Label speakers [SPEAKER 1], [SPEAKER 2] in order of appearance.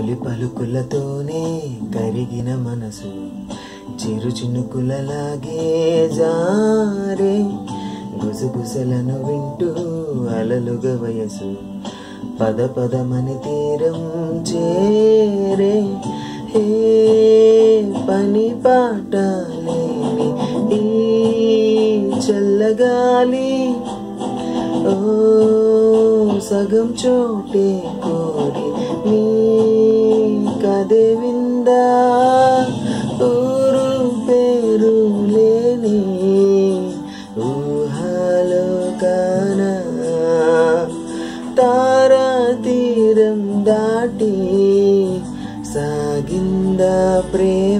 [SPEAKER 1] తొలి పలుకులతోనే కరిగిన మనసు చిరు చినుకులలాగే జారే గుసగుసలను వింటూ అలలుగా వయసు పద పదమని తీరం చేరే హే పని పాట లేని ఈ చల్లగాలి ఓ సగం చోటే కోరి నీ కదే విందా ఊరు పేరు లేని ఊహలో కానా తారా తీరం దాటి సాగిందా ప్రేమ